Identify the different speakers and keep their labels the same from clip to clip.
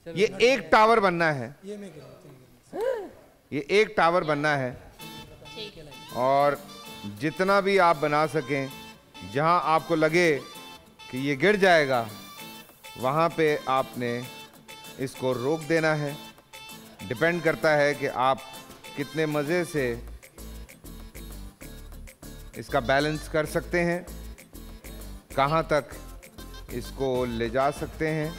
Speaker 1: ये एक टावर बनना है, ये एक टावर बनना है और जितना भी आप बना सकें, जहां आपको लगे कि ये गिर जाएगा वहां पे आपने इसको रोक देना है। डिपेंड करता है कि आप कितने मज़े से इसका बैलेंस कर सकते हैं, कहां तक इसको ले जा सकते हैं।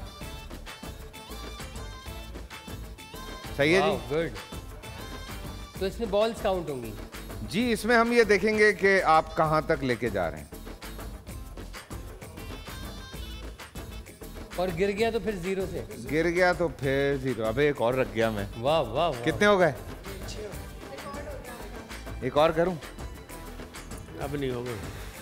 Speaker 1: सही है जी?
Speaker 2: गुड। तो इसमें बॉल्स काउंट होंगी?
Speaker 1: जी, इसमें हम ये देखेंगे कि आप कहां तक लेके जा रहे हैं।
Speaker 2: और गिर गया तो फिर 0 से?
Speaker 1: गिर गया तो फिर 0। अबे एक और रख गया मैं।
Speaker 2: वाह वाह वाह।
Speaker 1: कितने हो गए? एक और करूं?
Speaker 3: अब नहीं होगा।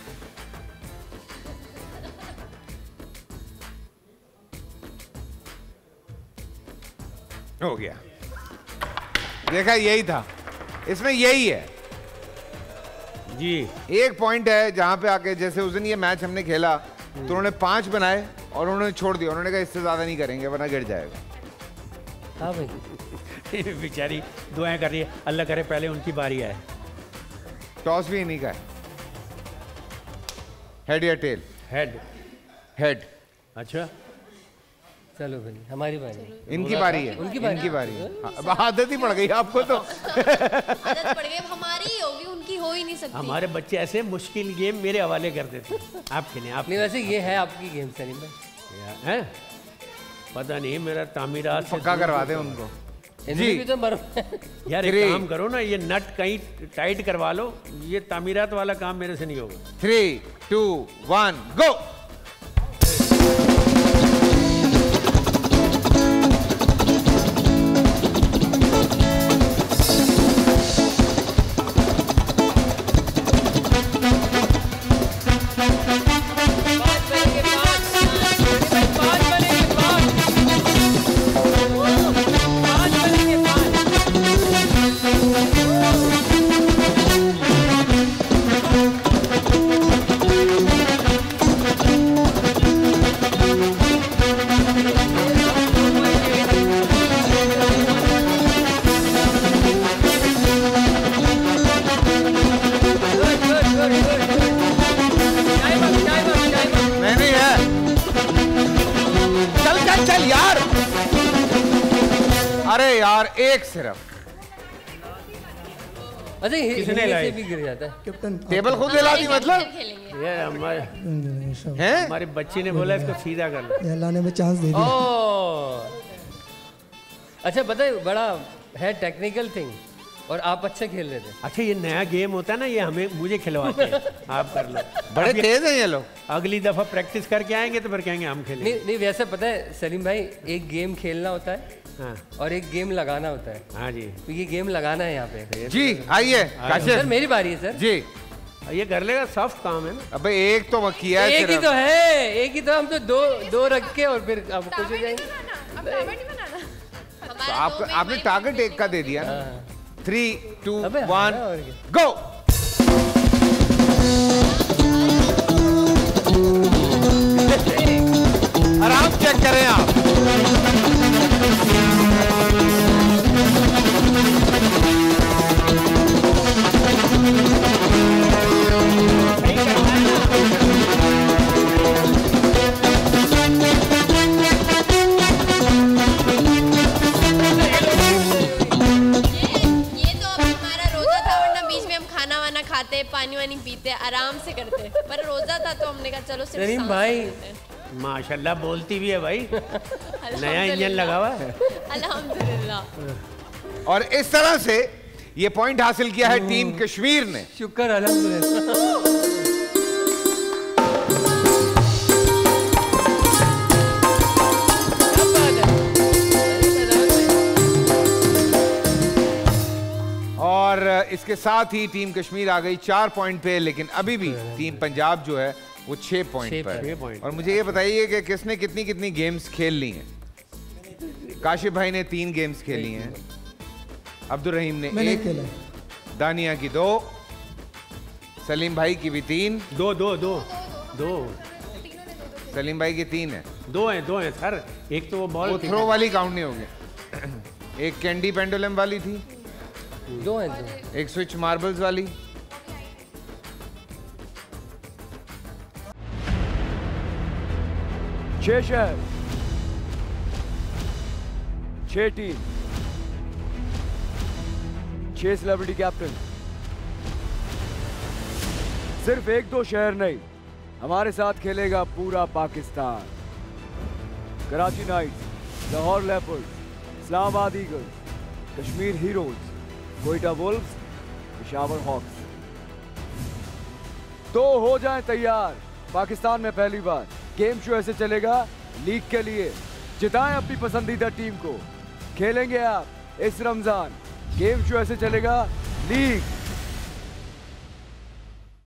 Speaker 1: हो गया। देखा, यही था, इसमें यही है
Speaker 3: जी।
Speaker 1: एक पॉइंट है जहां पे आके, जैसे उस दिन ये मैच हमने खेला तो उन्होंने 5 बनाए और उन्होंने छोड़ दिया। उन्होंने कहा इससे ज्यादा नहीं करेंगे वरना गिर जाएगा।
Speaker 2: हाँ भाई।
Speaker 3: बेचारी दुआएं कर रही है, अल्लाह करे पहले उनकी बारी आए।
Speaker 1: टॉस भी इन्हीं का है। हेड या टेल?
Speaker 3: हेड।
Speaker 1: हेड।
Speaker 3: अच्छा,
Speaker 2: चलो भाई हमारी बारी।
Speaker 1: इनकी बारी है।
Speaker 2: उनकी बारी?
Speaker 1: इनकी बारी है। अब आदत ही पड़ गई आपको तो।
Speaker 4: आदत पड़ गई, हमारी ही होगी, उनकी हो ही नहीं सकती।
Speaker 3: हमारे बच्चे ऐसे मुश्किल गेम मेरे हवाले कर देते। आप खेलें। आप
Speaker 2: नहीं, वैसे ये है आपकी गेम सलीम भाई।
Speaker 3: हैं? पता नहीं, मेरा तामीरात से
Speaker 1: पक्का करवा दे उनको।
Speaker 2: जी भी तो मर
Speaker 3: यार एक काम करो ना, ये नट कहीं टाइट करवा लो, ये तामीरात वाला काम मेरे से नहीं होगा।
Speaker 1: 3, 2, 1 गो। एक सिर्फ।
Speaker 2: अच्छा,
Speaker 3: किसने
Speaker 2: से भी गिर जाता है।
Speaker 5: कैप्टन
Speaker 1: टेबल खुद हिला दी मतलब?
Speaker 3: ये हमारे बच्ची ने बोला इसको सीधा कर लो।
Speaker 5: अल्लाह ने चांस दे दिया।
Speaker 2: अच्छा, पता है बड़ा है टेक्निकल थिंग और आप अच्छे खेल रहे थे।
Speaker 3: अच्छा, ये नया गेम होता है ना, ये मुझे खिलवाते हैं। आप कर लो।
Speaker 1: बड़े तेज हैं ये लोग।
Speaker 3: अगली दफा प्रैक्टिस करके आएंगे तो फिर कहेंगे हम खेलेंगे।
Speaker 2: नहीं, वैसे पता है सलीम भाई, एक गेम खेलना होता है
Speaker 3: हाँ।
Speaker 2: और एक गेम लगाना होता है।
Speaker 3: हाँ जी,
Speaker 2: तो ये गेम लगाना है यहाँ पे।
Speaker 1: जी आइए
Speaker 2: सर, मेरी बारी है सर।
Speaker 1: जी,
Speaker 3: ये कर लेगा, सॉफ्ट काम है ना।
Speaker 1: अबे एक तो किया है,
Speaker 2: एक ही तो है, एक ही तो। हम तो दो रख के और फिर अब कुछ हो जाएंगे।
Speaker 1: तो आपने टारगेट एक का दे दिया। 3, 2, 1 गो। आराम चेक करें आप।
Speaker 4: पानी वानी पीते आराम से करते, पर रोजा था तो हमने कहा चलो सिर्फ
Speaker 2: सलीम भाई
Speaker 3: माशाल्लाह बोलती भी है भाई। नया इंजन लगा हुआ है।
Speaker 4: अल्हम्दुलिल्लाह।
Speaker 1: और इस तरह से ये पॉइंट हासिल किया है टीम कश्मीर ने।
Speaker 2: शुक्र अल्हम्दुलिल्लाह।
Speaker 1: और इसके साथ ही टीम कश्मीर आ गई 4 पॉइंट पे, लेकिन अभी भी टीम पंजाब जो है वो 6 पॉइंट पर। और मुझे ये बताइए कि किसने कितनी कितनी गेम्स खेल ली हैं। काशिफ भाई ने 3 गेम्स खेली हैं, अब्दुल रहीम ने 1, दानिया की 2, सलीम भाई की भी 3।
Speaker 3: दो।
Speaker 1: सलीम भाई की 3 है।
Speaker 3: दो हैं सर, एक तो वो बॉल
Speaker 1: वो थ्रो वाली काउंट नहीं होगी। एक कैंडी पेंडुलम वाली थी,
Speaker 2: 2 हैं 2।
Speaker 1: एक स्विच मार्बल्स वाली।
Speaker 5: छह शहर, 6 टीम, 6 सेलिब्रिटी कैप्टन। सिर्फ 1-2 शहर नहीं, हमारे साथ खेलेगा पूरा Pakistan. Karachi knights, Lahore leopards, Islamabad eagles, Kashmir heroes, Quetta wolves, Peshawar hawks. तो हो जाएं तैयार, पाकिस्तान में पहली बार गेम शो ऐसे चलेगा लीग के लिए। जिताएं अपनी पसंदीदा टीम को। खेलेंगे आप इस रमजान, गेम शो ऐसे चलेगा लीग।